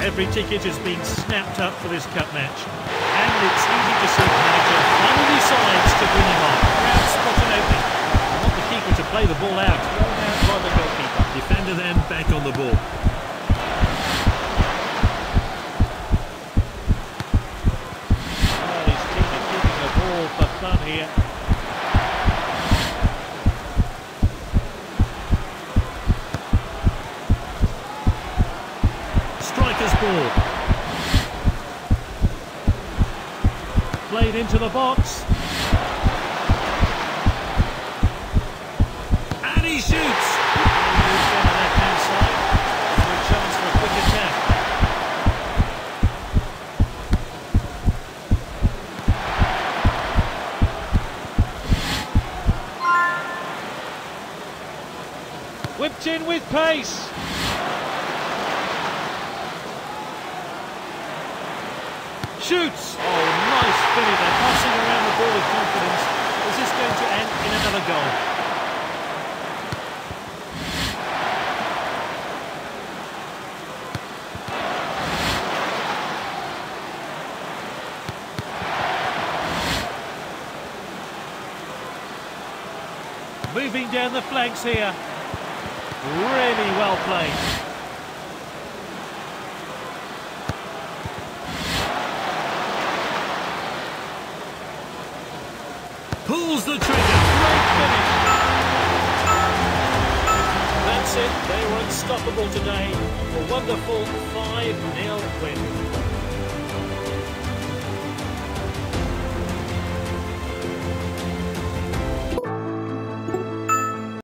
Every ticket has been snapped up for this cup match. And it's easy to see the manager finally decides to bring him on. Crowd spot an opening. I want the keeper to play the ball out. Thrown out by the goalkeeper. Defender then back on the ball. Well, his team are keeping the ball for fun here. Striker's ball. Played into the box. And he shoots. Moves down the left-hand side. For a chance for a quick attack. Whipped in with pace. Shoots! Oh, nice finish. They're passing around the ball with confidence. Is this going to end in another goal? Moving down the flanks here. Really well played. Pulls the trigger. Great finish. That's it. They were unstoppable today. A wonderful 5-0 win.